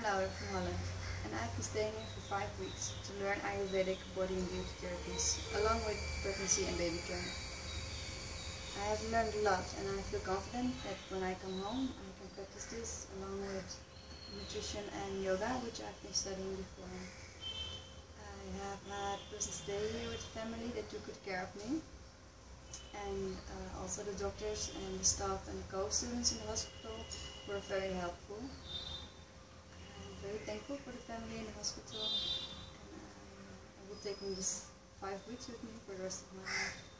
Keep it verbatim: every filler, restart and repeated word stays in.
Laura from Holland, and I've been staying here for five weeks to learn Ayurvedic body and beauty therapies, along with pregnancy and baby care. I have learned a lot, and I feel confident that when I come home, I can practice this along with nutrition and yoga, which I've been studying before. I have had a pleasant stay here with the family that took good care of me, and uh, also the doctors and the staff and the co-students in the hospital were very helpful. I'm very thankful for the family in the hospital, and I, I will take on this five weeks with me for the rest of my life.